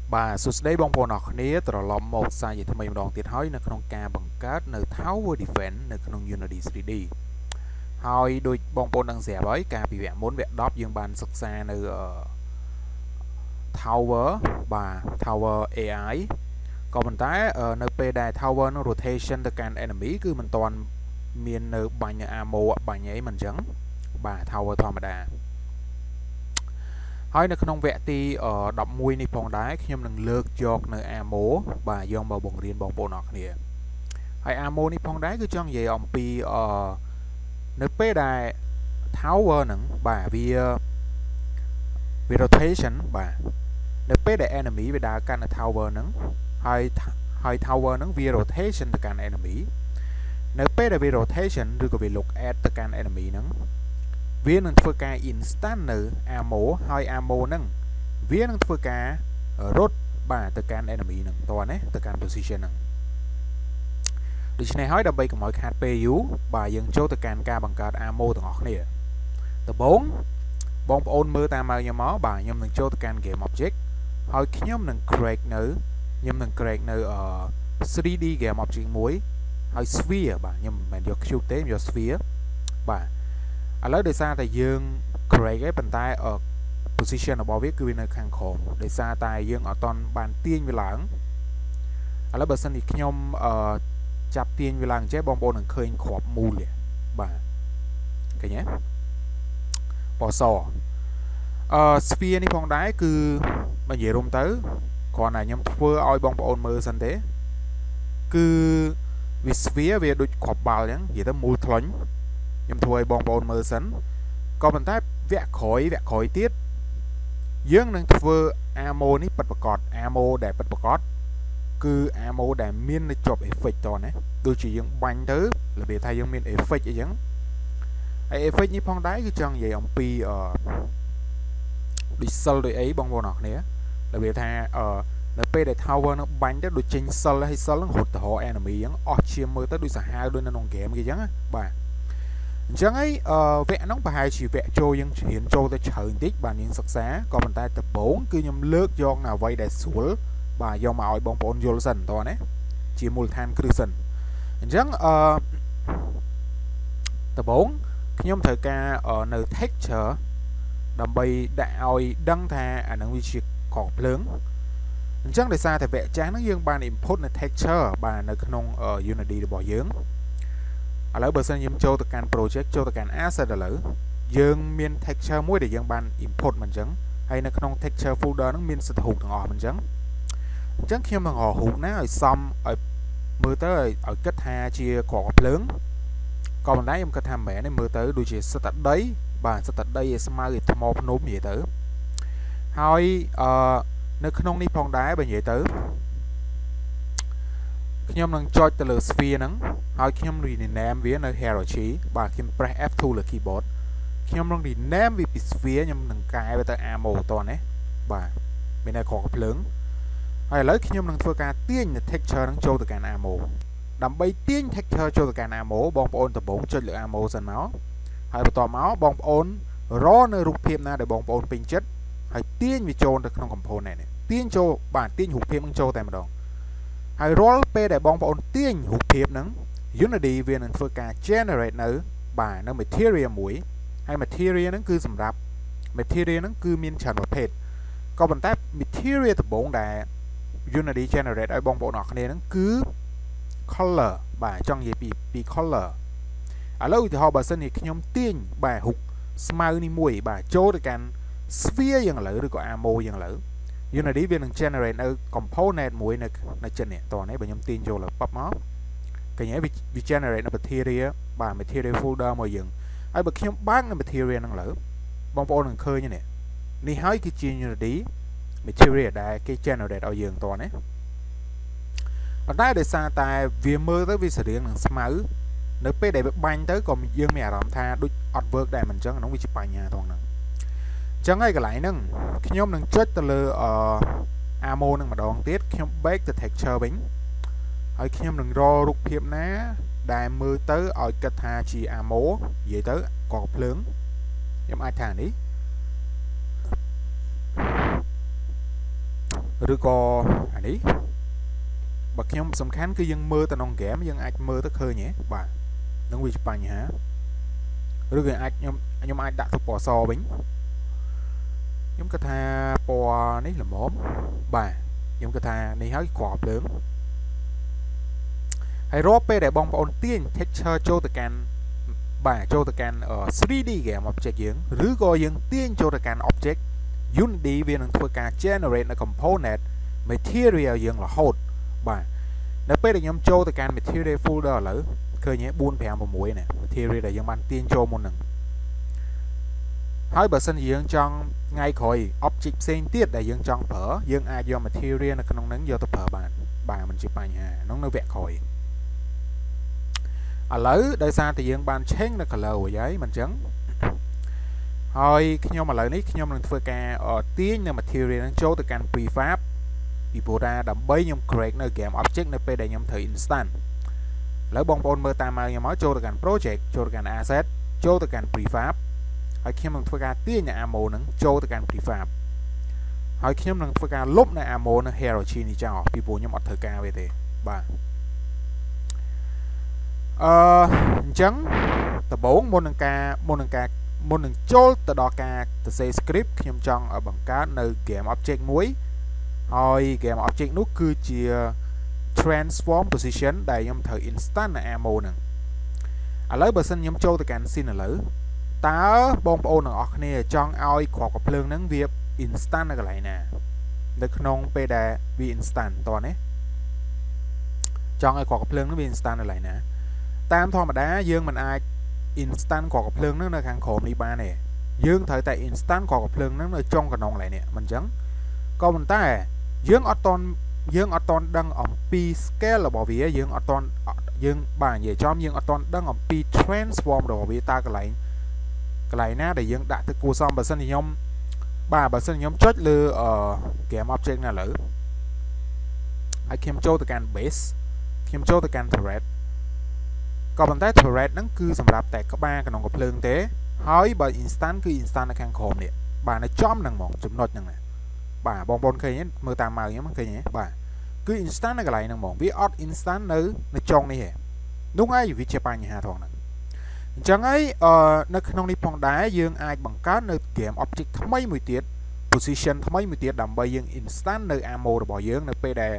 Bà sụt đấy bong bóng nọ khné từ lom một sai vậy thì mình đòn tiệt hói nơi trong ca bằng cát nơi Tower Defense nơi trong Unity 3Dហើយដូចបងប្អូននឹងស្រាប់ហើយការពីវគ្គមុនវគ្គ10យើងបានសិក្សានៅ Tower បាទ Tower AI ក៏ប៉ុន្តែនៅពេលដែល Tower នឹង rotation ទៅកាន់ enemy គឺមិនទាន់មាននៅបាញ់ ammo បាញ់អីមិនអញ្ចឹងបាទ Tower ធម្មតាហើយនៅក្នុងវគ្គទី11នេះផងដែរខ្ញុំនឹងលើកយកនៅ ammo បាទយកមកបង្រៀនបងប្អូនអរគ្នាហើយ ammo នេះផងដែរគឺចង់និយាយអំពីនៅពេលដែល Tower ហ្នឹងបាទវា rotation បាទនៅពេលដែល enemy វាដើរកាន់នៅ Tower ហ្នឹងហើយ Tower ហ្នឹងវា rotation ទៅកាន់ enemy នៅពេលដែលវា rotation ឬក៏វា look at ទៅកាន់ enemy ហ្នឹងវានឹងធ្វើការ instant នៅ ammo ហើយ ammo ហ្នឹងវានឹងធ្វើការរត់បាទទៅកាន់ enemy ហ្នឹងតោះណាទៅកាន់ position ហ្នឹងដូច្នេះហើយដើម្បីកុំឲ្យខាតពេលយូរបាទយើងចូលទៅកាន់ការបង្កើត ammo ទាំងអស់គ្នាដំបូងបងប្អូនមើលតាមម៉ៅខ្ញុំមកបាទខ្ញុំនឹងចូលទៅកាន់ game object ហើយខ្ញុំនឹង create នៅ 3D game object មួយហើយ sphere បាទខ្ញុំមិនមែនយក cube ទេខ្ញុំយក sphere បាទឥឡូវដោយសារតែយើង create ឯងប៉ុន្តែ position របស់វាគឺវានៅខាងក្រោមដោយសារតែយើងអត់ទាន់បានទាញវាឡើងឥឡូវបើសិនជាខ្ញុំចាប់ទាញវាឡើងចេះបងប្អូននឹងឃើញគ្រាប់មូលបាទឃើញទេពណ៌សsphere នេះផងដែរគឺបើនិយាយរួមទៅគ្រាន់តែខ្ញុំធ្វើឲ្យបងប្អូនមើលសិនទេគឺវា sphere វាដូចគ្រាប់បាល់អញ្ចឹងនិយាយទៅមូលថ្លុញខ្ញុំធ្វើឲ្យបងប្អូនមើលសិនក៏ប៉ុន្តែវគ្គក្រោយទៀតយើងនឹងធ្វើ ammo នេះពិតប្រាកដ ammo ដែលពិតប្រាកដគឺ ammo ដែលមាននៅជាប់ effect តណាដូចជាយើងបាញ់ទៅរបៀបថាយើងមាន effect អីចឹងហើយ effect នេះផងដែរគឺចង់និយាយអំពីដូចសិលដូចអីបងប្អូនអរគ្នារបៀបថានៅពេលដែល Tower នឹងបាញ់ទៅដូចចេញសិលហើយសិលនឹងរត់ទៅរក enemy ចឹងអស់ឈាមមើលទៅដូចសាហាវដូចនៅក្នុង game គេចឹងបាទអញ្ចឹងហើយវគ្គហ្នឹងប្រហែលជាវគ្គចូលយើងរៀនចូលទៅច្រើនបន្តិចបាទយើងសិក្សាក៏ប៉ុន្តែដំបូងគឺខ្ញុំលើកយកនៅអ្វីដែលស្រួលបាទយកមកឲ្យបងប្អូនយល់សិនតោះណាជាមូលដ្ឋានគ្រឹះសិនអញ្ចឹងដំបូងខ្ញុំត្រូវការនៅ texture ដើម្បីដាក់ឲ្យដឹងថាអានឹងវាជាកកភ្លើងអញ្ចឹងដោយសារតែវគ្គចាស់ហ្នឹងយើងបាន input នៅ texture បាទនៅក្នុង Unity របស់យើងឥឡូវបើសិនខ្ញុំចូលទៅកាន់ project ចូលទៅកាន់ asset ឥឡូវយើងមាន texture មួយដែលយើងបាន input មិនអញ្ចឹងហើយនៅក្នុង texture folder ហ្នឹងមានសិទ្ធិរូបទាំងអស់មិនអញ្ចឹងខ្ញុំនឹងរករូបណាឲ្យសមឲ្យមើលទៅឲ្យគិតថាជាក្រកភ្លើងក៏ប៉ុន្តែខ្ញុំគិតថាមិនមែនទេមើលទៅដូចជាសិទ្ធិដីបាទសិទ្ធិដីឲ្យស្មើឲ្យថ្មភ្នំនិយាយទៅហើយនៅក្នុងនេះផងដែរបើនិយាយទៅខ្ញុំនឹងចុចទៅលើ sphere ហ្នឹងហើយខ្ញុំ rename វានៅ hierarchy បាទខ្ញុំ press F2 លើ keyboard ខ្ញុំនឹង rename វាពី sphere ខ្ញុំនឹងកែវាទៅ ammo តោះណាបាទមានតែក្រកភ្លើងហើយឥឡូវខ្ញុំនឹងធ្វើការទាញ texture ហ្នឹងចូលទៅកាន់ ammo ដើម្បីទាញ texture ចូលទៅកាន់ ammo បងប្អូនដំបូងចុចលើ ammo សិនមកហើយបន្ទាប់មកបងប្អូនរកនៅរូបភាពណាដែលបងប្អូនពេញចិត្តហើយទាញវាចូលទៅក្នុង component នេះទាញចូលបាទទាញរូបភាពហ្នឹងចូលតែម្ដងហើយរាល់ពេលដែលបងប្អូនទាញរូបភាពហ្នឹង Unity វានឹងធ្វើការ generate នៅបាទនៅ material មួយហើយ material ហ្នឹងគឺសម្រាប់ material ហ្នឹងគឺមានច្រើនប្រភេទក៏ប៉ុន្តែ material ដំបូងដែល Unity generate ឲ្យបងប្អូនអរគ្នាហ្នឹងគឺ color បាទចង់និយាយពី color ឥឡូវឧទាហរណ៍បើសិនជាខ្ញុំទាញបាទរូបស្មៅនេះមួយបាទចូលទៅកាន់ sphere យ៉ាងឥឡូវឬក៏ ammo យ៉ាងឥឡូវ Unity វានឹង generate នៅ component មួយនៅចិត្តនេះតោះនេះបើខ្ញុំទាញចូលលើ pop មកឃើញហើយវា generate នៅ material បាទ material folder មកយើងហើយបើខ្ញុំបើកនៅ material ហ្នឹងលើបងប្អូននឹងឃើញនេះហើយគឺជា Unity material ដែលគេ generate ឲ្យយើងតោះណាប៉ុន្តែដោយសារតែវាមើលទៅវាសរៀងនឹងស្មៅនៅពេលដែលវាបាញ់ទៅក៏យើងមានអារម្មណ៍ថាដូចអត់ work ដែរមិនអញ្ចឹងហ្នឹងវាជាបញ្ហាត្រង់ហ្នឹងអញ្ចឹងហើយកន្លែងហ្នឹងខ្ញុំនឹងចុចទៅលើ ammo នឹងម្ដងទៀតខ្ញុំ back ទៅ texture វិញហើយខ្ញុំនឹងរករូបភាពណាដែលមើលទៅឲ្យគិតថាជា ammo និយាយទៅកកភ្លើងខ្ញុំអាចថានេះឬក៏អានេះបើខ្ញុំសំខាន់គឺយើងមើលទៅក្នុងហ្គេមយើងអាចមើលទៅឃើញហ៎បាទនឹងវាជាបញ្ហាឬក៏អាចខ្ញុំអាចដាក់ទៅពណ៌សវិញខ្ញុំគិតថាពណ៌នេះល្មមបាទខ្ញុំគិតថានេះហើយគ្រាប់ភ្លើងហើយរាល់ពេលដែលបងប្អូនទាញ texture ចូលទៅកាន់បាទចូលទៅកាន់ 3D game object យើងឬក៏យើងទាញចូលទៅកាន់ object Unity វានឹងធ្វើការ generate នៅ component material យើងរហូតបាទនៅពេលដែលខ្ញុំចូលទៅកាន់ material folder ឥឡូវឃើញទេ4 5 6នេះ material ដែលយើងបានទាញចូលមុនហ្នឹងហើយបើសិនជាយើងចង់ថ្ងៃក្រោយ object ផ្សេងទៀតដែលយើងចង់ប្រើយើងអាចយក material នៅក្នុងហ្នឹងយកទៅប្រើបានបាទមិនជាបញ្ហាហ្នឹងនៅវគ្គក្រោយឥឡូវដោយសារតែយើងបាន change នៅ color រួចហើយមិនអញ្ចឹងហើយខ្ញុំឥឡូវនេះខ្ញុំនឹងធ្វើការទាញនៅ material ហ្នឹងចូលទៅកាន់ prefab ពីព្រោះថាដើម្បីខ្ញុំ create នៅ game object នៅពេលដែលខ្ញុំធ្វើ instant ឥឡូវបងប្អូនមើលតាមមកខ្ញុំមកចូលទៅកាន់ project ចូលទៅកាន់ asset ចូលទៅកាន់ prefab ហើយខ្ញុំនឹងធ្វើការទាញនៅ ammo ហ្នឹងចូលទៅកាន់ prefab ហើយខ្ញុំនឹងធ្វើការលុបនៅ ammo នៅ hierarchy នេះចោលពីព្រោះខ្ញុំអត់ធ្វើការវាទេបាទអញ្ចឹងដំបូងមុននឹងចូលទៅដល់ការសរសេរ script ខ្ញុំចង់បង្កើតនៅ game object មួយហើយ game object នោះគឺជា transform position ដែលខ្ញុំត្រូវ instant នៅ ammo ហ្នឹងឥឡូវបើសិនខ្ញុំចូលទៅកាន់ scene ឥឡូវតើបងប្អូនទាំងអស់គ្នាចង់ឲ្យគ្រាប់កាភ្លើងហ្នឹងវា instant នៅកន្លែងណានៅក្នុងពេលដែលវា instant តោះណាចង់ឲ្យគ្រាប់កាភ្លើងហ្នឹងវា instant នៅកន្លែងណាតាមធម្មតាយើងមិនអាច instant គ្រាប់កាភ្លើងហ្នឹងនៅខាងក្រោមនេះបានទេយើងត្រូវតែ instant គ្រាប់កាភ្លើងហ្នឹងនៅចុងកណ្ដុងកន្លែងនេះមិនអញ្ចឹងក៏ប៉ុន្តែយើងអត់តន់ដឹងអំពី scale របស់វាយើងអត់តន់យើងបាទនិយាយចំយើងអត់តន់ដឹងអំពី transform របស់វាតើកន្លែងណាដែលយើងដាក់ទៅគួរសមបើសិនខ្ញុំចុចលើ game object ណាឥឡូវហើយខ្ញុំចូលទៅកាន់ base ខ្ញុំចូលទៅកាន់ turret ក៏ប៉ុន្តែ turret ហ្នឹងគឺសម្រាប់តែក្បាលក្នុងកាភ្លើងទេហើយបើ instant គឺ instant នៅខាងក្រោមនេះបាទនៅចំហ្នឹងហ្មងចំណុចហ្នឹងណាបាទបងប្អូនឃើញទេមើលតាមម៉ៅខ្ញុំឃើញទេបាទគឺ instant នៅកន្លែងហ្នឹងហ្មងវាអត់ instant នៅចុងនេះទេនោះហើយវាជាបញ្ហាថងហ្នឹងអញ្ចឹងហើយនៅក្នុងនេះផងដែរយើងអាចបង្កើតនៅ game object ថ្មីមួយទៀត position ថ្មីមួយទៀតដើម្បីយើង instant នៅ ammo របស់យើងនៅពេលដែល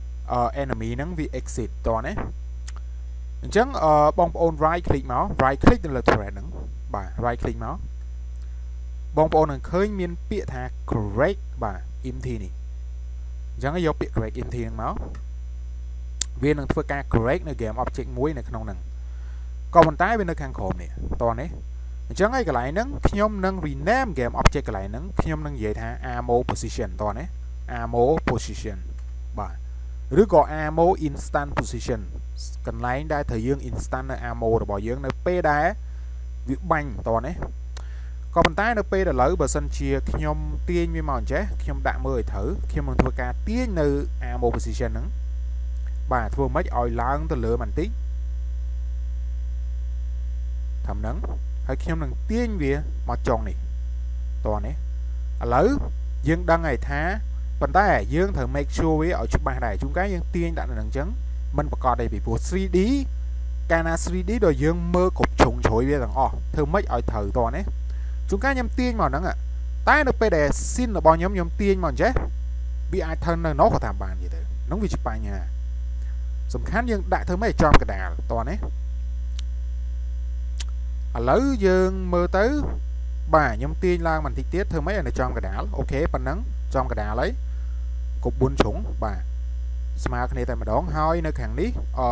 enemy ហ្នឹងវា exit តោះណាអញ្ចឹងបងប្អូន right click ទៅលើ turret ហ្នឹងបាទ right click មកបងប្អូននឹងឃើញមានពាក្យថា create បាទ empty នេះអញ្ចឹងយកពាក្យ create empty ហ្នឹងមកវានឹងធ្វើការ create នៅ game object មួយនៅក្នុងហ្នឹងក៏ប៉ុន្តែវានៅខាងក្រោមនេះតោះនេះអញ្ចឹងហើយកន្លែងហ្នឹងខ្ញុំនឹង rename game object កន្លែងហ្នឹងខ្ញុំនឹងនិយាយថា ammo position តោះនេះ ammo position បាទឬក៏ ammo instant position កន្លែងដែលត្រូវយើង instant នៅ ammo របស់យើងនៅពេលដែលវាបាញ់តោះនេះក៏ប៉ុន្តែនៅពេលឥឡូវបើសិនជាខ្ញុំទាញវាមកអញ្ចេះខ្ញុំដាក់មើលឲ្យត្រូវខ្ញុំនឹងធ្វើការទាញនៅ ammo position ហ្នឹងបាទធ្វើម៉េចឲ្យឡើងទៅលើបន្តិចតាមហ្នឹងហើយខ្ញុំនឹងទាញវាមកចុងនេះតោះនេះឥឡូវយើងដឹងហើយថាប៉ុន្តែយើងត្រូវ make sure វាឲ្យច្បាស់ដែរជួនកាលយើងទាញដាក់នៅហ្នឹងអញ្ចឹងមិនប្រកបទេពីព្រោះ 3D កាលណា 3D ដល់យើងមើលគ្រប់ជ្រុងជ្រោយវាទាំងអស់ធ្វើម៉េចឲ្យត្រូវតោះនេះជួនកាលខ្ញុំទាញមកហ្នឹងតែនៅពេលដែល scene របស់ខ្ញុំទាញមកអញ្ចេះវាអាចធ្វើនៅនោះក៏តាមបានទៀតទៅហ្នឹងវាជាបញ្ហាសំខាន់យើងដាក់ធ្វើម៉េចចំកណ្ដាលតោះនេះឥឡូវយើងមើលទៅបាទខ្ញុំទាញឡើងបន្តិចទៀតធ្វើម៉េចឲ្យនៅចំកណ្ដាលអូខេប៉ុណ្ណឹងចំកណ្ដាលហើយគ្រប់4ជ្រុងបាទស្មើគ្នាតែម្ដងហើយនៅខាងនេះ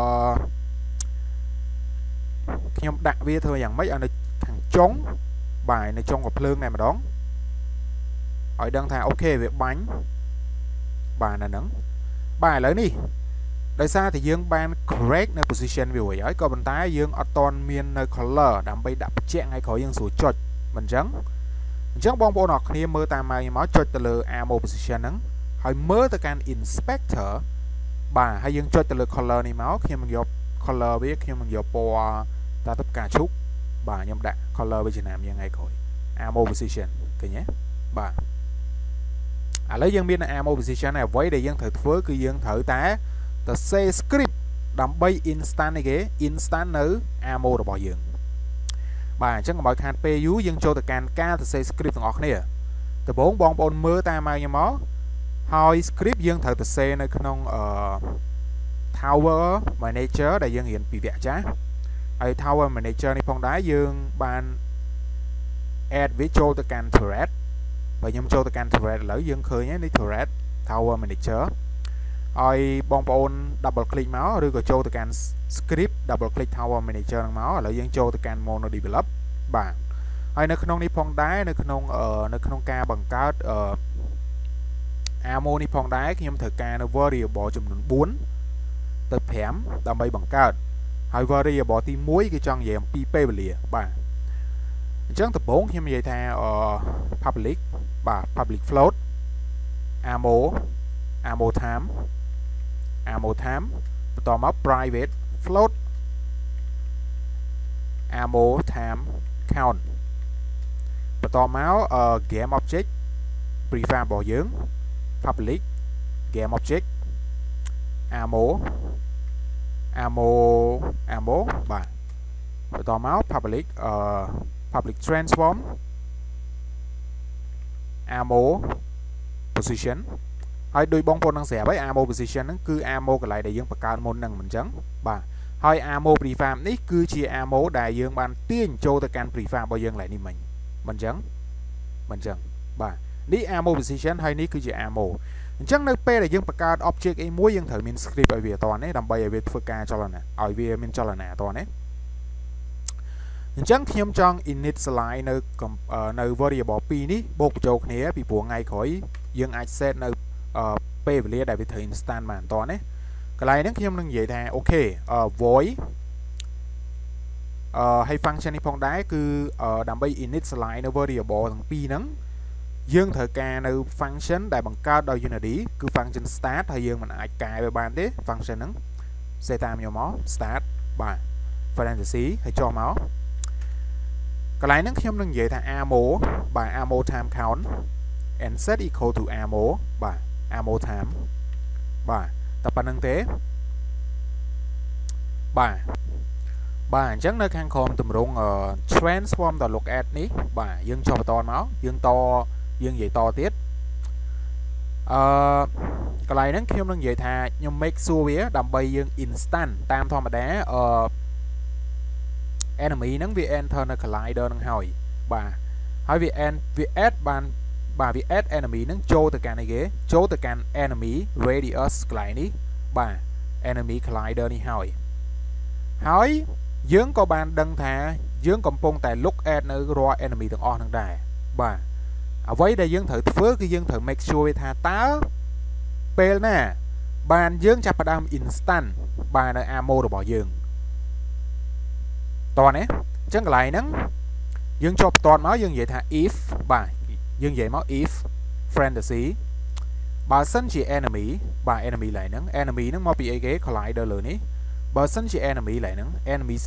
ខ្ញុំដាក់វាធ្វើយ៉ាងម៉េចឲ្យនៅខាងចុងបាទនៅចុងកាភ្លើងតែម្ដងឲ្យដឹងថាអូខេវាបាញ់បាទនៅហ្នឹងបាទឥឡូវនេះដោយសារតែយើងបាន correct នៅ position វារួចហើយក៏ប៉ុន្តែយើងអត់តន់មាននៅ color ដើម្បីដាក់បញ្ជាក់ថ្ងៃក្រោយយើងស្រួលចុចមិនអញ្ចឹងបងប្អូនអរគ្នាមើលតាមម៉ៅខ្ញុំមកចុចទៅលើ ammo position ហ្នឹងហើយមើលទៅកាន់ inspector បាទហើយយើងចុចទៅលើ color នេះមកខ្ញុំនឹងយក color វាខ្ញុំនឹងយកពណ៌តាទៅផ្កាឈូកបាទខ្ញុំដាក់ color វៀតណាមយ៉ាងថ្ងៃក្រោយ ammo position ឃើញទេបាទឥឡូវយើងមាន ammo position ហើយអ្វីដែលយើងត្រូវធ្វើគឺយើងត្រូវតែទៅ save script ដើម្បី instant នេះគេ instant នៅ ammo របស់យើងបាទអញ្ចឹងកុំឲ្យខាតពេលយូរយើងចូលទៅកាន់ការទៅ save script ទាំងអស់គ្នាដំបូងបងប្អូនមើលតាមម៉ៅខ្ញុំមកហើយ script យើងត្រូវទៅ save នៅក្នុងTower Manager ដែលយើងរៀនពីវគ្គចាស់ហើយ Tower Manager នេះផងដែរយើងបាន add វាចូលទៅកាន់ turret បើខ្ញុំចូលទៅកាន់ turret ឥឡូវយើងឃើញហើយនេះ turret Tower Manager ឲ្យបងប្អូន double click មកឬក៏ចូលទៅកាន់ script double click Tower Manager ហ្នឹងមកឥឡូវយើងចូលទៅកាន់ mono develop បាទហើយនៅក្នុងនេះផងដែរនៅក្នុងការបង្កើតammo នេះផងដែរខ្ញុំត្រូវការនៅ variable ចំនួន4ទៅ5ដើម្បីបង្កើតហើយ variable ទី1គឺចង់និយាយអំពីពេលវេលាបាទអញ្ចឹងដំបូងខ្ញុំនិយាយថា public បាទ public float ammo time បន្តមក private float ammo time count បន្តមក game object prefab របស់យើង public game object ammo បាទបន្តមក public transform ammo position ហើយដោយបងប្អូននឹងស្រាប់ហើយ ammo position ហ្នឹងគឺ ammo កន្លែងដែលយើងបង្កើតមុនហ្នឹងមិនអញ្ចឹងបាទហើយ ammo prefab នេះគឺជា ammo ដែលយើងបានទាញចូលទៅកាន់ prefab របស់យើងឡើយនេះមិញមិនអញ្ចឹងបាទនេះ ammo position ហើយនេះគឺជា ammo អញ្ចឹងនៅពេលដែលយើងបង្កើត object អីមួយយើងត្រូវមាន script ឲ្យវាអត់ទេដើម្បីឲ្យវាធ្វើការចលនាឲ្យវាមានចលនាអត់ទេអញ្ចឹងខ្ញុំចង់ initialize នៅ variable 2នេះបូកបញ្ចូលគ្នាពីព្រោះថ្ងៃក្រោយយើងអាច set នៅពេលវេលាដែលវាត្រូវ instant បានអត់ទេកន្លែងហ្នឹងខ្ញុំនឹងនិយាយថាអូខេ void ហើយ function នេះផងដែរគឺដើម្បី initialize នៅ variable ទាំងពីរហ្នឹងយើងត្រូវការនៅ function ដែលបង្កើតដោយ Unity គឺ function start ហើយយើងមិនអាចកែវាបានទេ function ហ្នឹងសេតាមខ្ញុំមក start បាទ parenthesis ហើយចុះមកកន្លែងហ្នឹងខ្ញុំនឹងនិយាយថា ammo បាទ ammo time count and set equal to ammo បាទ ammo time បាទតែប៉ុណ្្នឹងទេបាទអញ្ចឹងនៅខាងក្រោមទម្រង់ transform.look at នេះបាទយើងចុះបន្តមកយើងនិយាយតទៀតកន្លែងហ្នឹងខ្ញុំនឹងនិយាយថាខ្ញុំ make sure វាដើម្បីយើង instant តាមធម្មតាenemy ហ្នឹងវា enter នៅ collider ហ្នឹងហើយបាទហើយវា add បានបាទវា add enemy ហ្នឹងចូលទៅកាន់អីគេចូលទៅកាន់ enemy radius កន្លែងនេះបាទ enemy collider នេះហើយយើងក៏បានដឹងថាយើងកំពុងតែ look at នៅរាល់ enemy ទាំងអស់ហ្នឹងដែរបាទអ្វីដែលយើងត្រូវធ្វើគឺយើងត្រូវ make sure ថាតើពេលណាបានយើងចាប់ផ្ដើម instant បាទនៅ ammo របស់យើងតោះណាអញ្ចឹងកន្លែងហ្នឹងយើងចូលបន្តមកយើងនិយាយថា if បាទយើងនិយាយមក if parenthesis បើសិនជា enemy បាទ enemy ឡើយហ្នឹង enemy ហ្នឹងមកពីអីគេ collider លើនេះបើសិនជា enemy ឡើយហ្នឹង enemy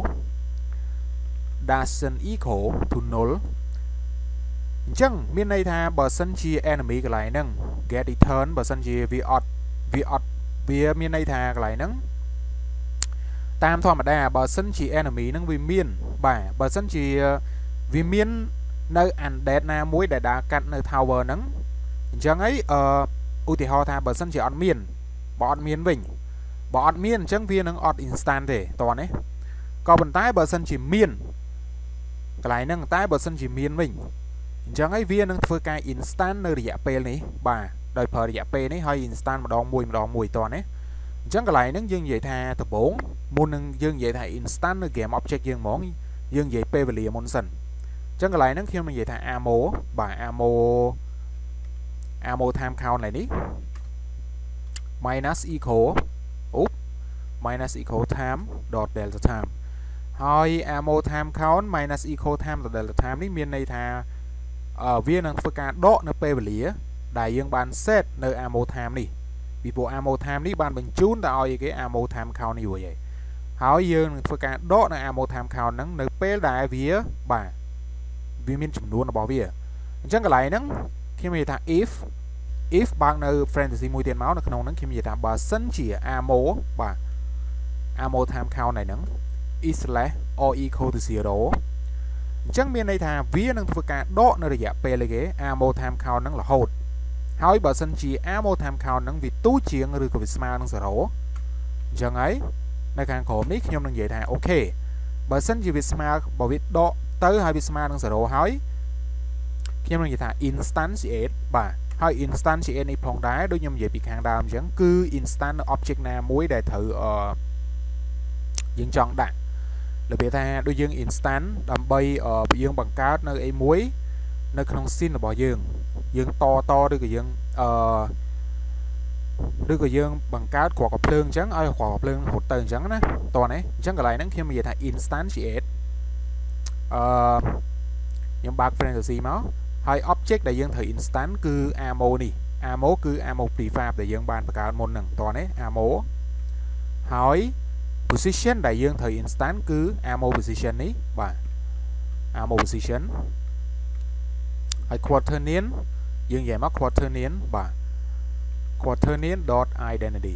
0 doesn't equal to null អញ្ចឹងមានន័យថាបើសិនជា enemy កន្លែងហ្នឹង get return បើសិនជាវាមានន័យថាកន្លែងហ្នឹងតាមធម្មតាបើសិនជា enemy ហ្នឹងវាមានបាទបើសិនជាវាមាននៅ undead ណាមួយដែលដើរកាត់នៅ tower ហ្នឹងអញ្ចឹងហើយឧទាហរណ៍ថាបើសិនជាអត់មានបើអត់មានវិញបើអត់មានអញ្ចឹងវានឹងអត់ instant ទេតោះណាក៏ប៉ុន្តែបើសិនជាមានកន្លែងហ្នឹងតែបើសិនជាមានវិញអញ្ចឹងហើយវានឹងធ្វើការ instant នៅរយៈពេលនេះបាទដោយប្រើរយៈពេលនេះហើយ instant ម្ដងមួយតោះណាអញ្ចឹងកន្លែងហ្នឹងយើងនិយាយថាដំបូងមុននឹងយើងនិយាយថា instant នៅ game object យើងហ្មងយើងនិយាយពេលវេលាមុនសិនអញ្ចឹងកន្លែងហ្នឹងខ្ញុំនិយាយថា ammo បាទ ammo time count ឡើយនេះ minus equal time dot delta time ហើយ ammo time count minus equal time dot delta time នេះមានន័យថាវានឹងធ្វើការដកនៅពេលវេលាដែលយើងបាន set នៅ ammo time នេះពីព្រោះ ammo time នេះបានបញ្ជូនទៅឲ្យគេ ammo time count នេះរួចហើយយើងនឹងធ្វើការដកនៅ ammo time count ហ្នឹងនៅពេលដែលវាបាទវាមានចំនួនរបស់វាអញ្ចឹងកន្លែងហ្នឹងខ្ញុំនិយាយថា if if បើកនៅ parenthesis មួយទៀតមកនៅក្នុងហ្នឹងខ្ញុំនិយាយថាបើសិនជា ammo បាទ ammo time count này ហ្នឹង is less or equal to 0 អញ្ចឹងមានន័យថាវានឹងធ្វើការដកនៅរយៈពេលអីគេ ammo time count ហ្នឹងរហូតហើយបើសិនជា ammo time count ហ្នឹងវាទូជាងឬក៏វាស្មើនឹង0អញ្ចឹងហើយនៅខាងក្រោមនេះខ្ញុំនឹងនិយាយថាអូខេបើសិនជាវាស្មើបើវាដកទៅហើយវាស្មើនឹង0ហើយខ្ញុំនឹងនិយាយថា instantiate បាទហើយ instantiate នេះផងដែរដូចខ្ញុំនិយាយពីខាងដើមអញ្ចឹងគឺ instant object ណាមួយដែលត្រូវយើងចង់ដាក់របៀបថាដូចយើង instant ដើម្បីយើងបង្កើតនៅអីមួយនៅក្នុង scene របស់យើងតឬក៏យើងឬក៏យើងបង្កើតគ្រាប់កាភ្លើងអញ្ចឹងឲ្យគ្រាប់កាភ្លើងរត់ទៅអញ្ចឹងណាតោះណាអញ្ចឹងកន្លែងហ្នឹងខ្ញុំនិយាយថា instantiate ខ្ញុំបើក parenthesis មកហើយ object ដែលយើងត្រូវ instant គឺ ammo នេះ ammo គឺ ammo prefab ដែលយើងបានបង្កើតមុនហ្នឹងតោះណា ammo ហើយ position ដែលយើងត្រូវ instant គឺ ammo position នេះបាទ ammo position ហើយ quaternion យើងនិយាយមក quaternion បាទ quaternion dot identity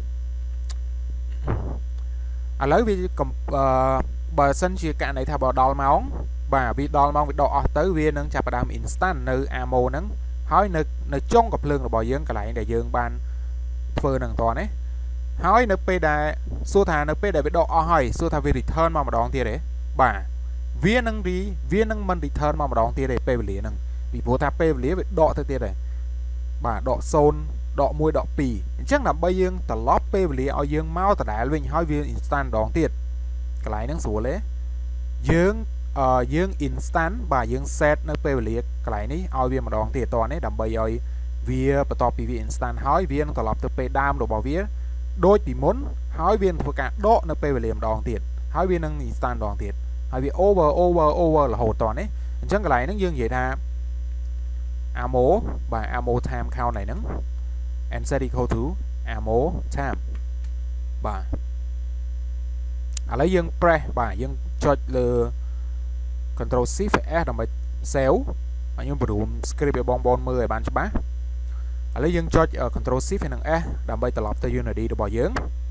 ឥឡូវវាបើសិនជាករណីថាបើដល់ម៉ោងបាទវាដល់ម៉ោងវាដកអស់ទៅវានឹងចាប់ផ្ដើម instant នៅ ammo ហ្នឹងហើយនៅចុងកាភ្លើងរបស់យើងកន្លែងដែលយើងបានធ្វើនឹងតណាហើយនៅពេលដែលសួរថានៅពេលដែលវាដកអស់ហើយសួរថាវា return មកម្ដងទៀតទេបាទវានឹងមិន return មកម្ដងទៀតទេពេលវេលាហ្នឹងពីព្រោះថាពេលវេលាវាដកទៅទៀតហើយបាទដក0ដក1ដក2អញ្ចឹងដើម្បីយើងត្រឡប់ពេលវេលាឲ្យយើងមកដដែលវិញហើយវា instant ម្ដងទៀតកន្លែងហ្នឹងស្រួលទេយើង instant បាទយើង set នៅពេលវេលាកន្លែងនេះឲ្យវាម្ដងទៀតតនេះដើម្បីឲ្យវាបន្ទាប់ពីវា instant ហើយវានឹងត្រឡប់ទៅពេលដើមរបស់វាដូចពីមុនហើយវានឹងធ្វើការដកនៅពេលវេលាម្ដងទៀតហើយវានឹង instant ម្ដងទៀតហើយវា over រហូតតនេះអញ្ចឹងកន្លែងហ្នឹងយើងនិយាយថា ammo បាទ ammo time count này ហ្នឹង and set equal to ammo time បាទឥឡូវយើង press បាទយើងចុចលើ control shift s ដើម្បី save ហើយខ្ញុំបញ្រួម script ឲ្យបងប្អូនមើលឲ្យបានច្បាស់ឥឡូវយើងចុច control shift និង s ដើម្បីត្រឡប់ទៅ Unity របស់យើង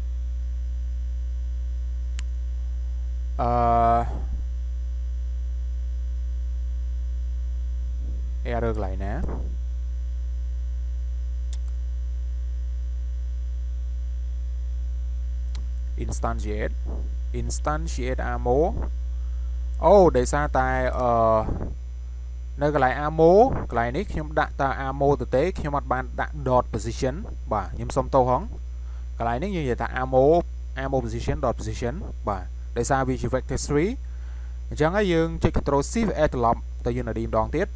error កន្លែងណាinstantiate ammo អូដោយសារតែនៅកន្លែង ammo កន្លែងនេះខ្ញុំដាក់តា ammo ទៅទេខ្ញុំអត់បានដាក់ dot position បាទខ្ញុំសុំទោសហងកន្លែងនេះយើងនិយាយថា ammo position dot position បាទដោយសារវាជា vector 3អញ្ចឹងហើយយើងចុច control shift s ត្រឡប់ទៅ Unity ម្ដងទៀត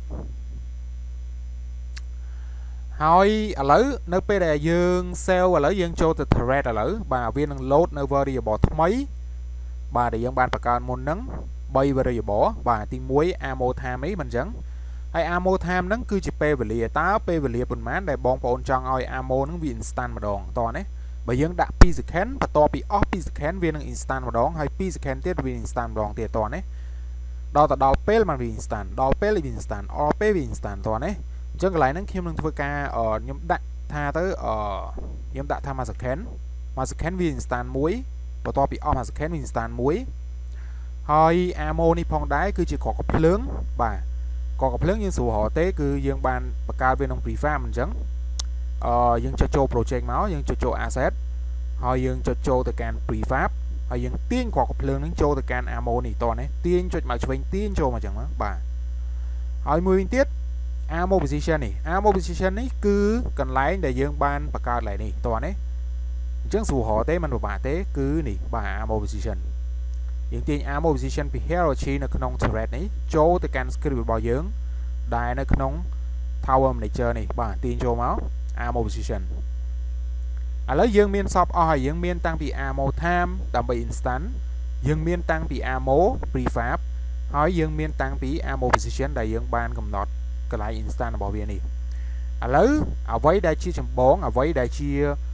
ហើយឥឡូវនៅពេលដែលយើង save ឥឡូវយើងចូលទៅ thread ឥឡូវបាទវានឹង load នៅ variable ថ្មីបាទដែលយើងបានបង្កើតមុនហ្នឹង3 variable បាទទី1 ammo time នេះមិនអញ្ចឹងហើយ ammo time ហ្នឹងគឺជាពេលវេលាតើពេលវេលាប៉ុន្មានដែលបងប្អូនចង់ឲ្យ ammo ហ្នឹងវា instant ម្ដងតោះណាបើយើងដាក់2 second បន្ទាប់ពីអស់2 second វានឹង instant ម្ដងហើយ2 second ទៀតវា instant ម្ដងទៀតតោះណាដល់ពេលមកវា instant ដល់ពេលវា instant អស់ពេលវា instant តោះណាអញ្ចឹងកន្លែងហ្នឹងខ្ញុំនឹងធ្វើការខ្ញុំដាក់ថាទៅខ្ញុំដាក់ថា1 second វា instant 1បន្ទាប់ពីអស់1 second វា instant 1ហើយ ammo នេះផងដែរគឺជាគ្រាប់កាភ្លើងបាទគ្រាប់កាភ្លើងយើងស្រួលរកទេគឺយើងបានបង្កើតវាក្នុង prefab អញ្ចឹងយើងចុចចូល project មកយើងចុចចូល asset ហើយយើងចុចចូលទៅកាន់ prefab ហើយយើងទាញគ្រាប់កាភ្លើងហ្នឹងចូលទៅកាន់ ammo នេះតោះណាទាញចុចមកឆ្វេងទាញចូលមកអញ្ចឹងបាទហើយមួយវិញទៀត ammo position នេះ ammo position នេះគឺកន្លែងដែលយើងបានបង្កើតឡើងនេះតោះណាអញ្ចឹងស្រួលរកទេមិនពិបាកទេគឺនេះបាទ ammo position យើងទាញ ammo position ពី hierarchy នៅក្នុង thread នេះចូលទៅកាន់ script របស់យើងដែលនៅក្នុង tower manager នេះបាទទាញចូលមក ammo position ឥឡូវយើងមានសពអស់ហើយយើងមានតាំងពី ammo time ដើម្បី instant យើងមានតាំងពី ammo prefab ហើយយើងមានតាំងពី ammo position ដែលយើងបានកំណត់កន្លែង instant របស់វានេះឥឡូវអ្វីដែលជាចម្បងអ្វីដែលជា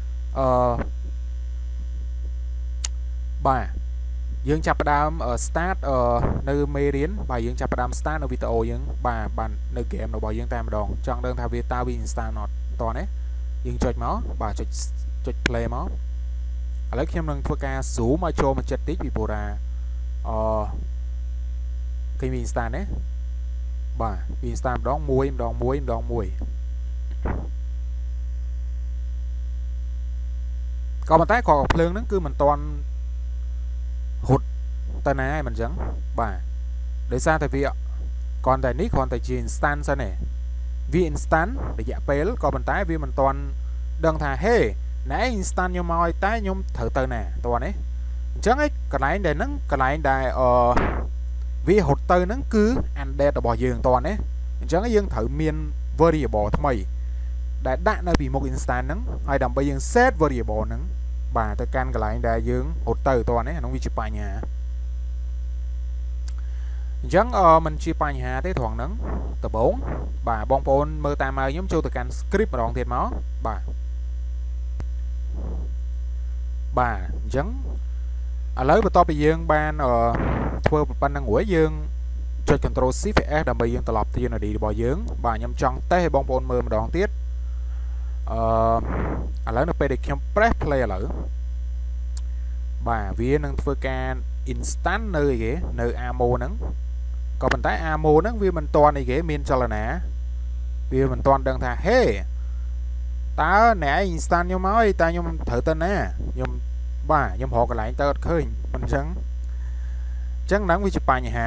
បាទយើងចាប់ផ្ដើម start នៅមេរៀនបាទយើងចាប់ផ្ដើម start នៅវីដេអូយើងបាទនៅ game របស់យើងតែម្ដងចង់ដឹងថាវាតើវា instant អត់តោះណាយើងចុចមកបាទចុច play មកឥឡូវខ្ញុំនឹងធ្វើការ zoom ឲ្យចូលមកចិត្តតិចពីព្រោះថាគេមាន instant ណាបាទវា instant ម្ដងមួយក៏ប៉ុន្តែក៏ភ្លើងហ្នឹងគឺមិនតាន់ហត់ទៅណាឯងមិនអញ្ចឹងបាទដោយសារតែវាគ្រាន់តែនេះគ្រាន់តែជា instant សិនទេវា instant រយៈពេលក៏ប៉ុន្តែវាមិនតាន់ដឹងថាហេណែ instant ខ្ញុំមកតែខ្ញុំត្រូវទៅណាតោះណាអញ្ចឹងឯងកន្លែងដែលហ្នឹងកន្លែងដែលវាហត់ទៅហ្នឹងគឺ undead របស់យើងតោះណាអញ្ចឹងយើងត្រូវមាន variable ថ្មីដែលដាក់នៅពីមុខ instant ហ្នឹងហើយដើម្បីយើង set variable ហ្នឹងបាទទៅកាន់កន្លែងដែលយើងហត់ទៅតោះណាអានោះវាជាបញ្ហាអញ្ចឹងมันជាបញ្ហាទេត្រង់ហ្នឹងដំបូងបាទបងប្អូនមើលតាមមកខ្ញុំចូលទៅកាន់ script ម្ដងទៀតមកបាទអញ្ចឹងឥឡូវបន្ទាប់ពីយើងបានធ្វើប៉ុណ្្នឹងរួចយើងចុច Ctrl Shift S ដើម្បីយើងត្រឡប់ទៅ Unity របស់យើងបាទខ្ញុំចង់តេស្តឲ្យបងប្អូនមើលម្ដងទៀតឥឡូវនៅពេលដែលខ្ញុំ press play ឥឡូវបាទវានឹងធ្វើការ instant នៅអីគេនៅ ammo ហ្នឹងក៏ប៉ុន្តែ ammo ហ្នឹងវាមិនទាន់អីគេមានចលនាវាមិនទាន់ដឹងថាហេតើអ្នកឯង instant ខ្ញុំមកតែខ្ញុំត្រូវទៅណាខ្ញុំរកកន្លែងទៅអត់ឃើញមិនអញ្ចឹងហ្នឹងវាជាបញ្ហា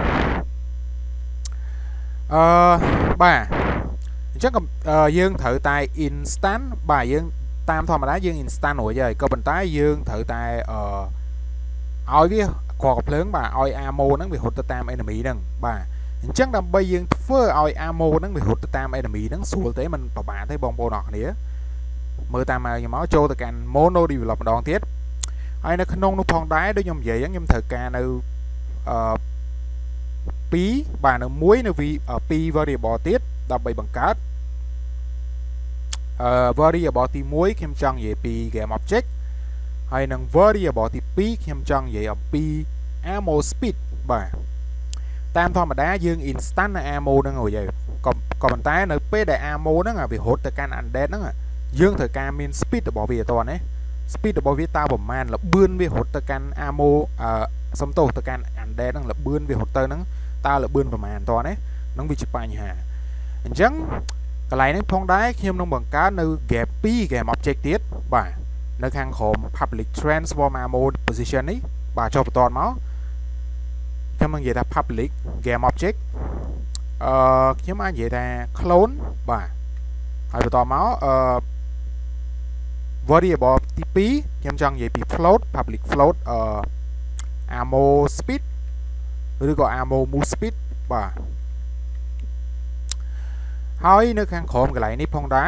បាទអញ្ចឹងយើងត្រូវតែ instant បាទយើងតាមធម្មតាយើង instant រួចហើយក៏ប៉ុន្តែយើងត្រូវតែឲ្យវាគ្រាប់កំភ្លើងបាទឲ្យ ammo ហ្នឹងវារត់ទៅតាម enemy ហ្នឹងបាទអញ្ចឹងដើម្បីយើងធ្វើឲ្យ ammo ហ្នឹងវារត់ទៅតាម enemy ហ្នឹងស្រួលទេมันពិបាកទេបងប្អូនអរគ្នាមើលតាមខ្ញុំមកចូលទៅកាន់ mono develop ម្ដងទៀតហើយនៅក្នុងនោះផងដែរដូចខ្ញុំនិយាយអញ្ចឹងខ្ញុំត្រូវការនៅ2បាទនៅ1នៅ2 variable ទៀតដើម្បីបង្កើតvariable ទី1ខ្ញុំចង់និយាយពី game object ហើយនឹង variable ទី2ខ្ញុំចង់និយាយអំពី ammo speed បាទតាមធម្មតាយើង instant នៅ ammo ហ្នឹងរួចហើយក៏ប៉ុន្តែនៅពេលដែល ammo ហ្នឹងវារត់ទៅកាន់ undead ហ្នឹងយើងត្រូវការមាន speed របស់វាតោះណា speed របស់វាតើប្រមាណលបឿនវារត់ទៅកាន់ ammo សំទោសទៅកាន់ undead ហ្នឹងលបឿនវារត់ទៅហ្នឹងតើលបឿនប្រមាណតោះណាហ្នឹងវាជាបញ្ហាអញ្ចឹងកន្លែងនេះផងដែរខ្ញុំនឹងបង្កើតនៅ gap 2 game object ទៀតបាទនៅខាងក្រោម public transform ammo position នេះបាទចុះបន្តមកខ្ញុំនឹងនិយាយថា public game object ខ្ញុំអាចនិយាយថា clone បាទហើយបន្តមកvariable ទី2ខ្ញុំចង់និយាយពី float public float ammo speed ឬក៏ ammo move speed បាទហើយនៅខាងក្រោមកន្លែងនេះផងដែរ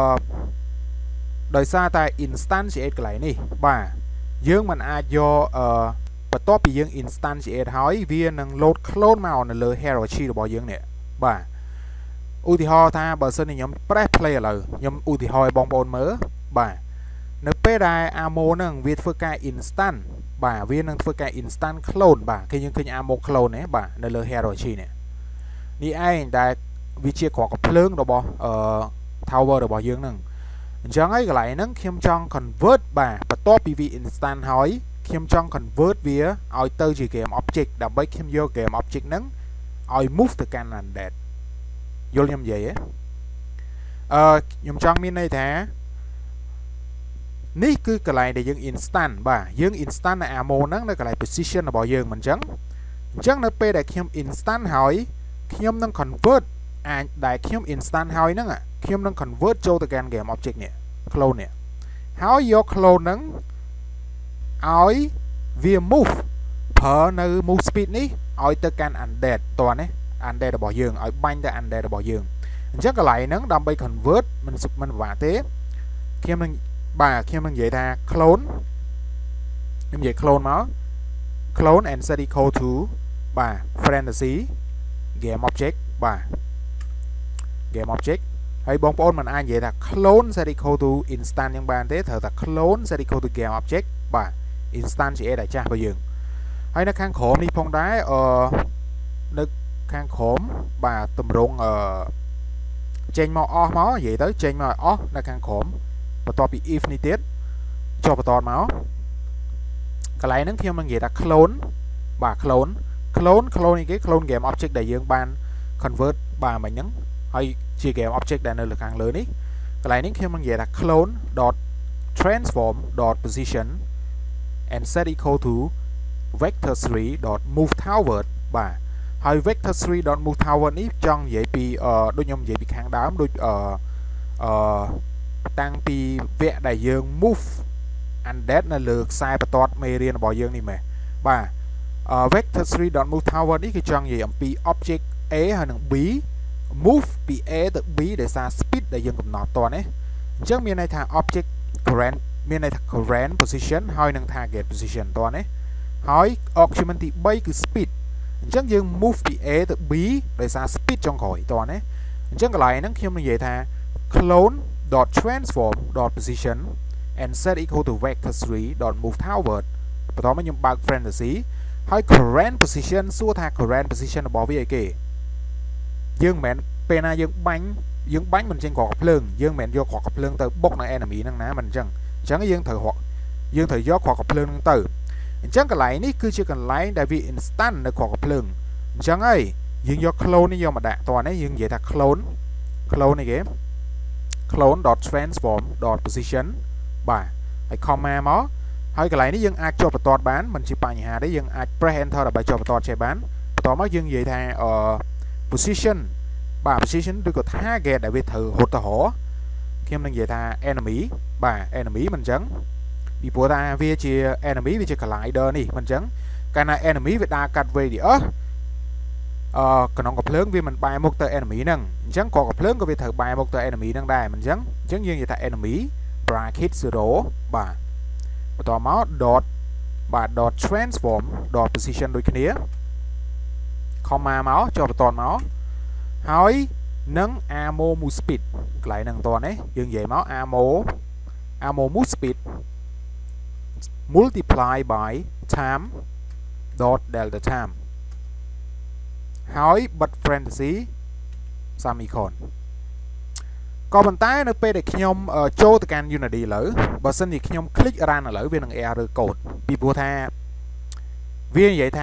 ដោយសារតែ instantiate កន្លែងនេះបាទយើងមិនអាចយកបន្ទាប់ពីយើង instantiate ហើយវានឹង load clone មកនៅលើ hierarchy របស់យើងនេះបាទឧទាហរណ៍ថាបើសិនជាខ្ញុំ press play ឥឡូវខ្ញុំឧទាហរណ៍ឲ្យបងប្អូនមើលបាទនៅពេលដែល ammo ហ្នឹងវាធ្វើការ instant បាទវានឹងធ្វើការ instant clone បាទគេយើងឃើញ ammo clone ណាបាទនៅលើ hierarchy នេះឯងដែលវាជាគ្រាប់កំភ្លើងរបស់tower របស់យើងហ្នឹងអញ្ចឹងហើយកន្លែងហ្នឹងខ្ញុំចង់ convert បាទបន្ទាប់ពីវា instant ហើយខ្ញុំចង់ convert វាឲ្យទៅជា game object ដើម្បីខ្ញុំយក game object ហ្នឹងឲ្យ move ទៅកាន់ undead យល់ខ្ញុំនិយាយទេខ្ញុំចង់មានន័យថានេះគឺកន្លែងដែលយើង instant បាទយើង instant នៅ ammo ហ្នឹងនៅកន្លែង position របស់យើងមិនអញ្ចឹងនៅពេលដែលខ្ញុំ instant ហើយខ្ញុំនឹង convert អាចដែលខ្ញុំ instant ហើយហ្នឹងខ្ញុំនឹង convert ចូលទៅកាន់ game object នេះ clone នេះហើយយក clone ហ្នឹងឲ្យវា move ប្រើនៅ move speed នេះឲ្យទៅកាន់ undead តោះណា undead របស់យើងឲ្យបាញ់ទៅ undead របស់យើងអញ្ចឹងកន្លែងហ្នឹងដើម្បី convert មិនពិបាកទេខ្ញុំនឹងនិយាយថា clone ខ្ញុំនិយាយ clone មក clone and set equal to បាទ fantasy game object បាទ game object ហើយបងប្អូនមិនអាចនិយាយថា clone set equal to instant យ៉ាងបានទេត្រូវតែ clone set equal to game object បាទ instant ជាដែលចាស់របស់យើងហើយនៅខាងក្រោមនេះផងដែរនៅខាងក្រោមបាទតម្រងចេញមកអស់មកនិយាយទៅចេញមកអស់នៅខាងក្រោមបន្ទាប់ពី if នេះទៀតចុះបន្តមកកន្លែងហ្នឹងខ្ញុំនឹងនិយាយថា clone បាទ clone នេះគេ clone game object ដែលយើងបាន convert បាទមិញហ្នឹងហើយជា game object ដែលនៅលើខាងលើនេះកន្លែងនេះខ្ញុំនឹងនិយាយថា clone.transform.position and set equal to vector3.move towards បាទហើយ vector3.move towards នេះចង់និយាយពីដូចខ្ញុំនិយាយពីខាងដើមដូចតាំងពីវគ្គដែលយើង move undead នៅលើខ្សែបន្ទាត់មេរៀនរបស់យើងនេះមែនបាទ vector3.move towards នេះគឺចង់និយាយអំពី object A ហើយនិង B move ពី A ទៅ B ដោយសារ speed ដែលយើងកំណត់តនេះអញ្ចឹងមានន័យថា object current មានន័យថា current position ហើយនិង target position តនេះហើយ argument ទី3គឺ speed អញ្ចឹងយើង move ពី A ទៅ B ដោយសារ speed ចុងក្រោយតនេះអញ្ចឹងកន្លែងហ្នឹងខ្ញុំនិយាយថា clone.transform.position and set equal to vector3.move towards បន្តមកខ្ញុំបើក parenthesis ហើយ current position សួរថា current position របស់វាអីគេយើងមិនមែនពេលណាយើងបាញ់មិនចេញក្រកភ្លើងយើងមិនមែនយកក្រកភ្លើងទៅបុកនៅ enemy ហ្នឹងណាមិនអញ្ចឹងយើងត្រូវយកក្រកភ្លើងហ្នឹងទៅអញ្ចឹងកន្លែងនេះគឺជាកន្លែងដែលវា instant នៅក្រកភ្លើងអញ្ចឹងហើយយើងយក clone នេះយកមកដាក់តនេះយើងនិយាយថា clone នេះគេ clone.transform.position បាទហើយ comma មកហើយកន្លែងនេះយើងអាចចុះបន្ទាត់បានមិនជាបញ្ហាទេយើងអាច press enter ដើម្បីចុះបន្ទាត់ចេះបានបន្តមកយើងនិយាយថាposition បាទ position ឬក៏ target ដែលវាត្រូវហត់ទៅហោខ្ញុំនឹងនិយាយថា enemy បាទ enemy មិនអញ្ចឹងពីព្រោះថាវាជា enemy វាជា collider នេះមិនអញ្ចឹងកាលណា enemy វាដើរកាត់ radius ក្នុងកំភ្លើងវាមិនបែរមុខទៅ enemy ហ្នឹងអញ្ចឹងក៏កំភ្លើងក៏វាត្រូវបែរមុខទៅ enemy ហ្នឹងដែរមិនអញ្ចឹងយើងនិយាយថា enemy bracket 0 បាទបន្តមក dot transform dot position ដូចគ្នា comma មកចុះបន្តមកហើយនឹង ammo move speed កន្លែងហ្នឹងតនេះយើងនិយាយមក ammo move speed multiply by time dot delta time ហើយបិទ parenthesis semicolon ក៏ប៉ុន្តែនៅពេលដែលខ្ញុំចូលទៅកាន់ Unity ឥឡូវបើសិនជាខ្ញុំ click run ឥឡូវវានឹង error code ពីព្រោះថាវានិយាយថា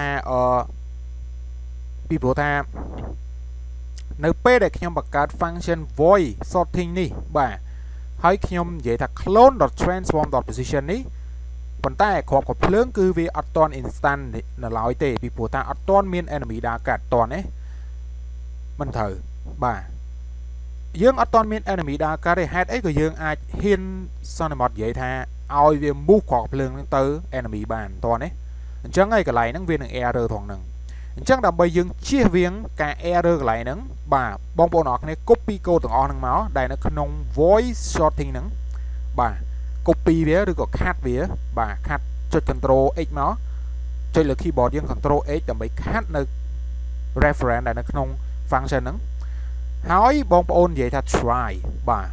នៅពេលដែលខ្ញុំបង្កើត function void sorting នេះបាទហើយខ្ញុំនិយាយថា clone.transform.position នេះប៉ុន្តែគ្រាប់កំភ្លើងគឺវាអត់ទាន់ instant នៅឡើយទេពីព្រោះថាអត់ទាន់មាន enemy ដើរកាត់ទាន់ទេមិនត្រូវបាទយើងអត់ទាន់មាន enemy ដើរកាត់ទេហេតុអីក៏យើងអាចហ៊ានសន្មតនិយាយថាឲ្យវា move គ្រាប់កំភ្លើងហ្នឹងទៅ enemy បានទាន់ទេអញ្ចឹងហើយកន្លែងហ្នឹងវានឹង error ត្រង់ហ្នឹងអញ្ចឹងដើម្បីយើងជៀសវាងការ error កន្លែងហ្នឹងបាទបងប្អូនអរគ្នា copy code ទាំងអស់ហ្នឹងមកដែលនៅក្នុង voice sorting ហ្នឹងបាទ copy វាឬក៏ cut វាបាទ cut ចុច control x មកចុចលើ keyboard យើង control x ដើម្បី cut នៅ reference ដែលនៅក្នុង function ហ្នឹងហើយបងប្អូននិយាយថា try បាទ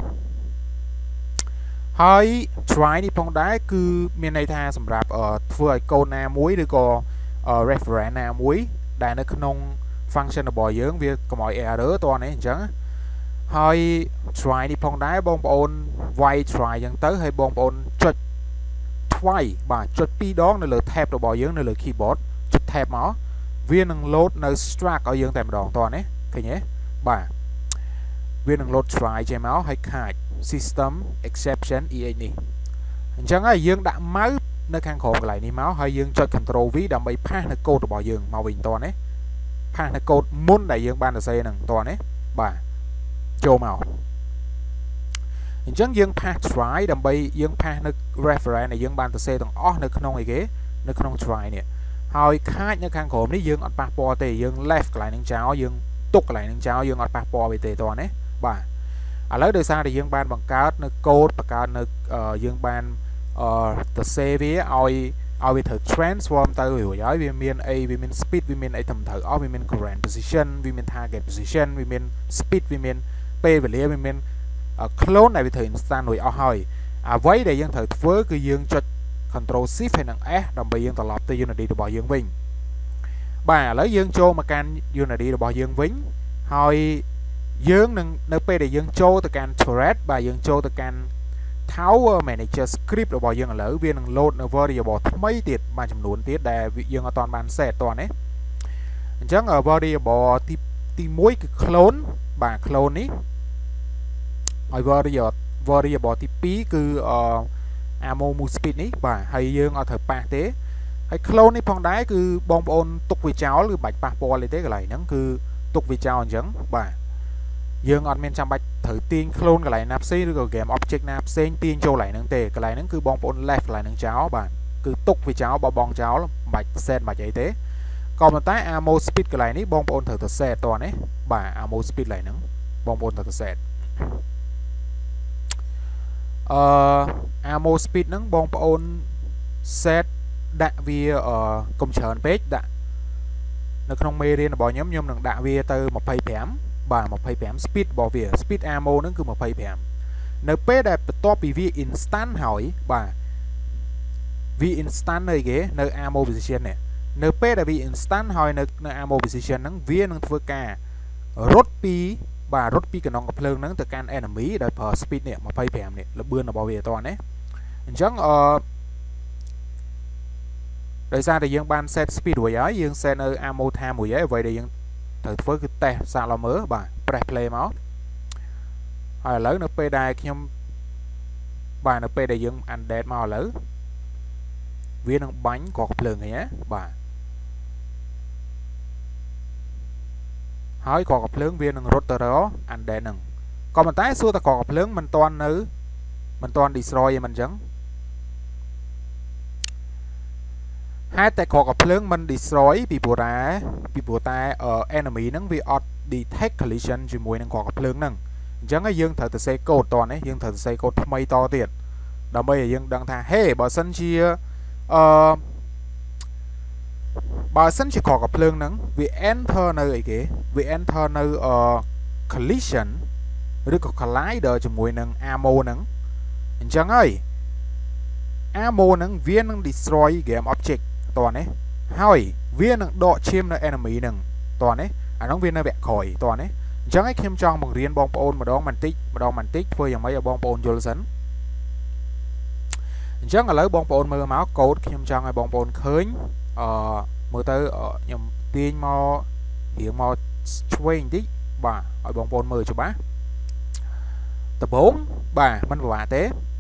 ហើយ try នេះផងដែរគឺមានន័យថាសម្រាប់ធ្វើឲ្យ code ណាមួយឬក៏ reference ណាមួយដែលនៅក្នុង function របស់យើងវាកុំឲ្យ error តោះនេះអញ្ចឹងហើយ try នេះផងដែរបងប្អូនវាយ try អញ្ចឹងទៅហើយបងប្អូនចុច twice បាទចុច2ដងនៅលើ tab របស់យើងនៅលើ keyboard ចុច tab មកវានឹង load នៅ struct ឲ្យយើងតែម្ដងតោះនេះឃើញទេបាទវានឹង load try ចេញមកហើយខាត system exception ex នេះអញ្ចឹងហើយយើងដាក់ mouse នៅខាងក្រោមកន្លែងនេះមកហើយយើងចុច control v ដើម្បីផាសនៅ code របស់យើងមកវិញតោះនេះផាសនៅ code មុនដែលយើងបានសរសេរហ្នឹងតោះនេះបាទចូលមកអញ្ចឹងយើងផាស try ដើម្បីយើងផាសនៅ reference ដែលយើងបានសរសេរទាំងអស់នៅក្នុងអីគេនៅក្នុង try នេះហើយខាតនៅខាងក្រោមនេះយើងអត់ប៉ះពាល់ទេយើង left កន្លែងហ្នឹងចោលយើងទុកកន្លែងហ្នឹងចោលយើងអត់ប៉ះពាល់វាទេតោះនេះបាទឥឡូវដោយសារតែយើងបានបង្កើតនៅ code បង្កើតនៅយើងបានទៅ save វាឲ្យវាត្រូវ transform ទៅរួចហើយវាមានអីវាមាន speed វាមានអីត្រឹមត្រូវអស់វាមាន current position វាមាន target position វាមាន speed វាមានពេលវេលាវាមាន clone ដែលវាត្រូវ instant រួចអស់ហើយអ្វីដែលយើងត្រូវធ្វើគឺយើងចុច control shift ហើយនិង s ដើម្បីយើងត្រឡប់ទៅ Unity របស់យើងវិញបាទឥឡូវយើងចូលមកកាន់ Unity របស់យើងវិញហើយ dương nơi pe để dương châu từ can turret và dương châu từ can Tower Manager script របស់យើងឥឡូវវានឹង load នៅ variable ថ្មីទៀតបានចំនួនទៀតដែលយើងអត់ទាន់បាន set តនេះអញ្ចឹង variable ទី1គឺ clone បាទ clone នេះហើយ variable ទី2គឺammo move speed នេះបាទហើយយើងអត់ត្រូវប៉ះទេហើយ clone នេះផងដែរគឺបងប្អូនទុកវាចោលឬបាច់ប៉ះពាល់ទេកន្លែងហ្នឹងគឺទុកវាចោលអញ្ចឹងបាទយើងអត់មានចាំបាច់ត្រូវទាញ clone កន្លែងណាផ្សេងឬក៏ game object ណាផ្សេងទាញចូលកន្លែងហ្នឹងទេកន្លែងហ្នឹងគឺបងប្អូន left កន្លែងហ្នឹងចោលបាទគឺទុកវាចោលបបងចោលមិនបាច់ set មិនបាច់អីទេក៏ប៉ុន្តែ ammo speed កន្លែងនេះបងប្អូនត្រូវទៅ set តនេះបាទ ammo speed កន្លែងហ្នឹងបងប្អូនត្រូវទៅ set ammo speed ហ្នឹងបងប្អូន set ដាក់វាកុំច្រើនពេកដាក់នៅក្នុងមេរៀនរបស់ខ្ញុំនឹងដាក់វាទៅ25បាទ25 speed របស់វា speed ammo ហ្នឹងគឺ25នៅពេលដែលបន្ទាប់ពីវា instant ហើយបាទវា instant នៅគេនៅ ammo position នេះនៅពេលដែលវា instant ហើយនៅ ammo position ហ្នឹងវានឹងធ្វើការរត់ពីកណ្ដុងកំភ្លើងហ្នឹងទៅកាន់ enemy ដោយប្រើ speed នេះ25នេះលបឿនរបស់វាតោះណាអញ្ចឹងដោយសារតែយើងបាន set speed រួចហើយយើង set នៅ ammo time រួចហើយអ្វីដែលយើងត្រូវធ្វើគឺ test សាកឡមើលបាទ press play មកហើយឥឡូវនៅពេលដែលខ្ញុំបាទនៅពេលដែលយើង undead មកឥឡូវវានឹងបាញ់កកភ្លើងហ្នឹងណាបាទហើយកកភ្លើងវានឹងរត់ទៅរក undead ហ្នឹងក៏ប៉ុន្តែសួរតែកកភ្លើងមិនទាន់ destroy ទេមិនអញ្ចឹងហេតុតែកកភ្លើងមិន destroy ពីព្រោះតែ enemy ហ្នឹងវាអត់ detect collision ជាមួយនឹងកកភ្លើងហ្នឹងអញ្ចឹងហើយយើងត្រូវទៅសេកូដតនេះយើងត្រូវទៅសេកូដថ្មីតទៀតដើម្បីឲ្យយើងដឹងថាហេបើសិនជាកកភ្លើងហ្នឹងវា enter នៅអីគេវា enter នៅcollision ឬក៏ collider ជាមួយនឹង ammo ហ្នឹងអញ្ចឹងហើយ ammo ហ្នឹងវានឹង destroy game object តោះនេះហើយវានឹងដកឈាមនៅ enemy ហ្នឹងតោះនេះអាហ្នឹងវានៅវគ្គក្រោយតោះនេះអញ្ចឹងហើយខ្ញុំចង់បង្រៀនបងប្អូនម្ដងបន្តិចធ្វើយ៉ាងម៉េចឲ្យបងប្អូនយល់សិនអញ្ចឹងឥឡូវបងប្អូនមើលមកកូដខ្ញុំចង់ឲ្យបងប្អូនឃើញមើលទៅខ្ញុំទាញមករៀងមកឆ្វេងបន្តិចបាទឲ្យបងប្អូនមើលច្បាស់ដំបូងបាទមិនពិបាកទេ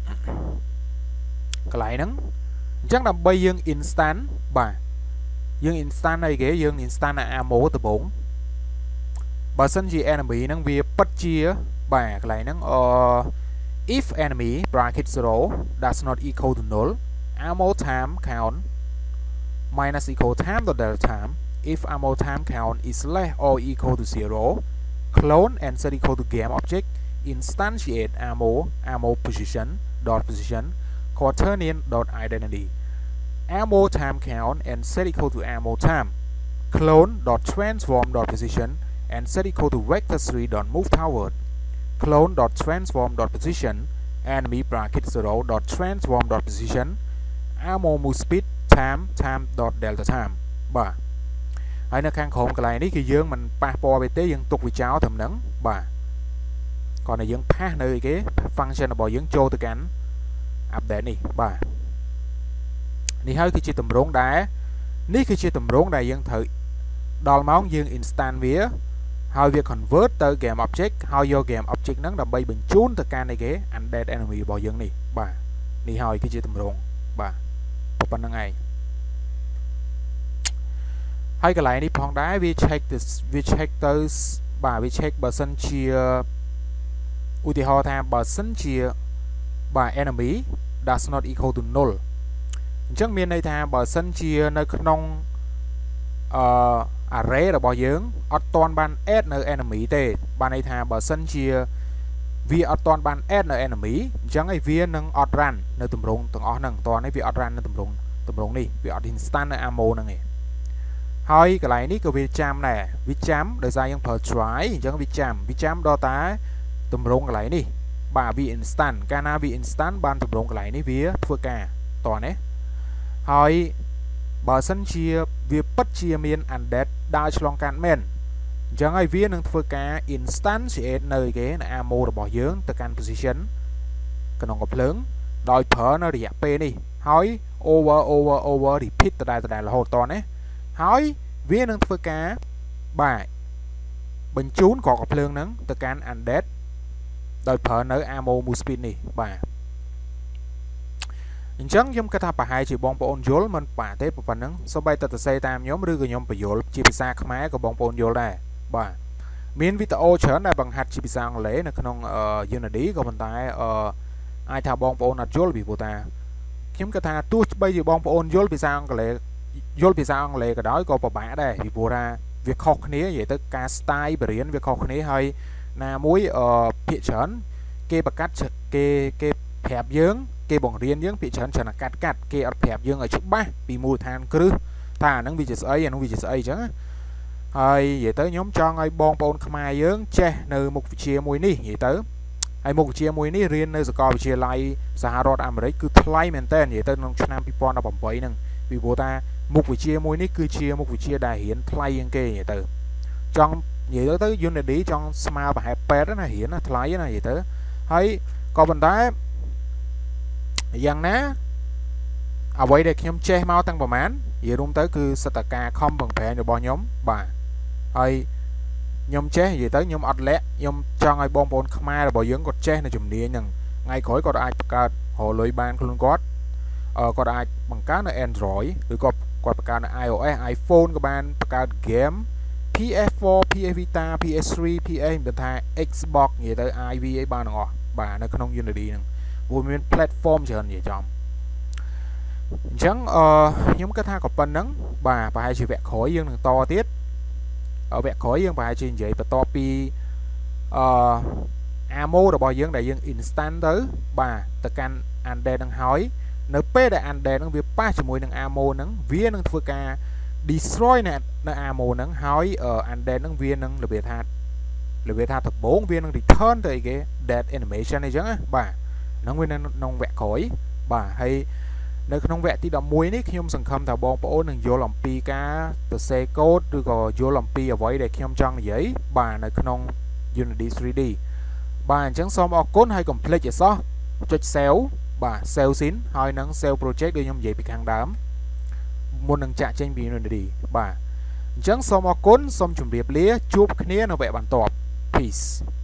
កន្លែងហ្នឹងអញ្ចឹងដើម្បីយើង instant បាទយើង instant អីគេយើង instant ammo ដំបូងបើសិនជា enemy ហ្នឹងវាពិតជាបាទកន្លែងហ្នឹងif enemy bracket 0 does not equal to 0 ammo time count minus equal time to delta time if ammo time count is less or equal to 0 clone and set equal to game object instantiate ammo position quaternion identity ammo time count and set equal to ammo time clone transform position and set equal to vector 3 move toward clone transform position enemy bracket 0 transform position ammo move speed time delta time បាទហើយនៅខាងក្រោមកន្លែងនេះគឺយើងមិនប៉ះពាល់ទេយើងទុកវាចោលត្រឹមហ្នឹងបាទគាត់តែយើងផាសនៅអីគេ function របស់យើងចូលទៅកាន់ update នេះបាទនេះហើយគឺជាទម្រង់ដែលយើងត្រូវដល់ម៉ោងយើង instant វាហើយវា convert ទៅ game object ហើយយក game object ហ្នឹងដើម្បីបញ្ជូនទៅកាន់អីគេ undead enemy របស់យើងនេះបាទនេះហើយគឺជាទម្រង់បាទប៉ុណ្្នឹងឯងហើយកន្លែងនេះផងដែរវា check ទៅបាទវា check បើសិនជាឧទាហរណ៍ថាបើសិនជាបាទ enemy does not equal to 0អញ្ចឹងមានន័យថាបើសិនជានៅក្នុងarray របស់យើងអត់ទាន់បាន add នៅ enemy ទេបានន័យថាបើសិនជាវាអត់ទាន់បាន add នៅ enemy អញ្ចឹងឯងវានឹងអត់ run នៅទម្រង់ទាំងអស់ហ្នឹងតោះនេះវាអត់ run នៅទម្រង់នេះវាអត់ instant នៅ ammo ហ្នឹងឯងហើយកន្លែងនេះក៏វាចាំដែរវាចាំដោយសារយើងប្រើ try អញ្ចឹងវាចាំដល់តែទម្រង់កន្លែងនេះបាទវា instant កាលណាវា instant បានទម្រង់កន្លែងនេះវាធ្វើការតោះណាហើយបើសិនជាវាពិតជាមាន undead ដើរឆ្លងកាត់មែនអ chẳng ai viết nâng thưa cả instantiate nơi cái là amo rồi bỏ dưỡng từ can position cái nó có lớn đòi thở nó đi p đi hỏi over repeat từ đây là hồ to đấy hỏi viết nâng thưa cả bài bình chún có lớn nâng từ can undead đòi thở nơi amo muspin đi bài chẳng giống cái tháp hai chỉ bong bồn dối mình bà tết một phần nắng sau bay từ xe tam nhóm đưa cái nhóm phải dối chỉ bị xa khmái của bong bồn dối đây bà miền video trở này bằng hạt chỉ bị sang lễ là không Unity của mình tại ai thao bong bồn là dối bị vô ta kiếm cái thà tu bây giờ bong bồn dối bị sang lễ cái đó có bà bả đây bị vô ra việc học này vậy tới ca style bể việc học này hay là muối phía trấn kê bạc cắt kê phẹp dưỡng kê bỏng riêng dưỡng bị chấn là cắt kê ở phẹp dương ở trước ba bị mùi than cứ thà nó bị chết ấy nó bị chết ấy chứ hay vậy tới nhóm cho ngay bong bồn khai dưỡng che nơi một chia mùi ní vậy tới hay một chia mùi ní riêng nơi coi chia lại Sahara America cứ thay mình tên vậy tới năm năm people nó bầm bậy nè vì bộ ta một chia mùi ní cứ chia một chia đại hiển thay yang kê vậy tới trong vậy tới Unity trong smart và happy đó là hiển nó thay nó vậy tới hay còn bên đó dạng ná ở vậy để nhóm che mau tăng bờ mán vậy đúng tới cứ staka không bằng thẻ được bao nhóm bà hay nhóm che vậy tới nhóm ọt lẹ nhóm cho ngay bom bồn khmer là bao dưỡng cột che là chùm địa nhằng ngay khỏi có ai cả hồ lưỡi ban luôn có ai bằng cá là Android rồi có cả là iOS iPhone các bạn cả game PS4 PS Vita PS3 PS bên thay Xbox vậy tới IV ba ngọ bà nó không Unity nè vui miền platform chờ vậy trong chẳng nhóm cái tha có phần nắng bà hai chỉ vẽ khối dương thằng to tiết ở vẽ khối dương bà hai chỉ vậy và to pi amo rồi bao dương đại dương instant tới bà tất cả anh đè đang hỏi np đại anh đè đang việc ba chỉ mùi đang amo nắng vía đang thưa ca destroy nè đang amo nắng hỏi anh đè đang viên đang là biệt tha thật 4 viên đang return tới cái dead animation này chứ bà nó nguyên nông vẽ khối bà hay nơi không vẽ tí đậm muối nick khi ông sừng khâm thảo bong bố đừng vô lòng pi cá từ xe code rồi có vô lòng pi ở vậy để khi ông trăng giấy bà nơi không Unity 3D bà chẳng xong ở code hay complete vậy sao cho xéo bà xéo xín hai nắng xéo project đưa nhóm vậy bị hàng đám một nâng trả trên bị Unity bà chẳng xong ở code xong chuẩn bị lía chụp kia nó vẽ bản tọp peace.